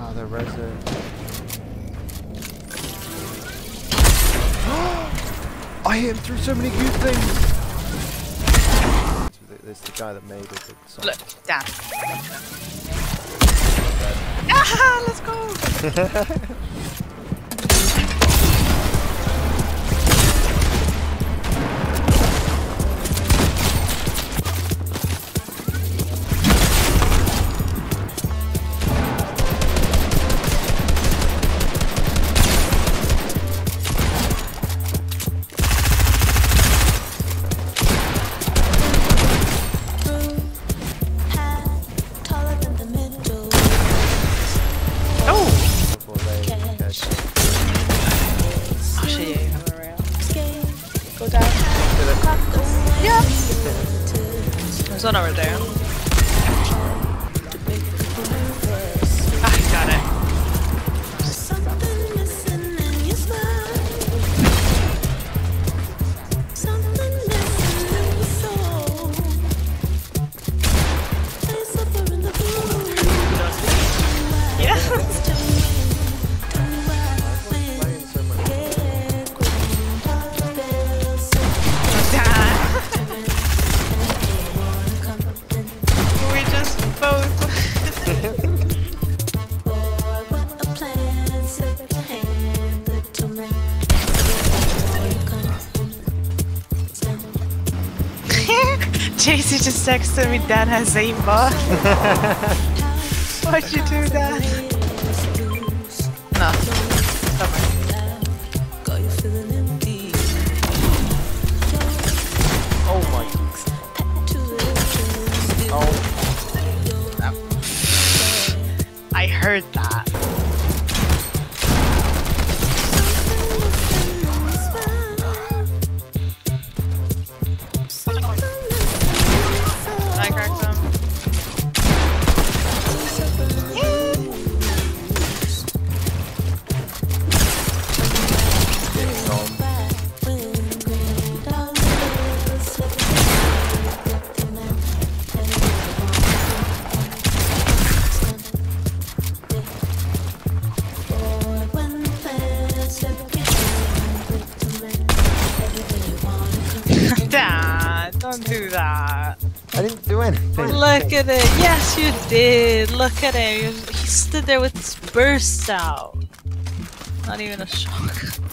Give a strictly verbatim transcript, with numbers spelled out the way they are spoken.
Oh, they're resin. I hit him through so many good things! It's the guy that made it. Song. Look, down. Ah, let's go! Yeah. There's one over there. Ah, got it. Yeah. J C just texted me, Dan has aimbot. Why'd you do that? No. Oh my. Oh. I heard that. I cracked them. Dad, don't do that. I didn't do anything. Look at it. Yes, you did. Look at him. He stood there with his bursts out. Not even a shock.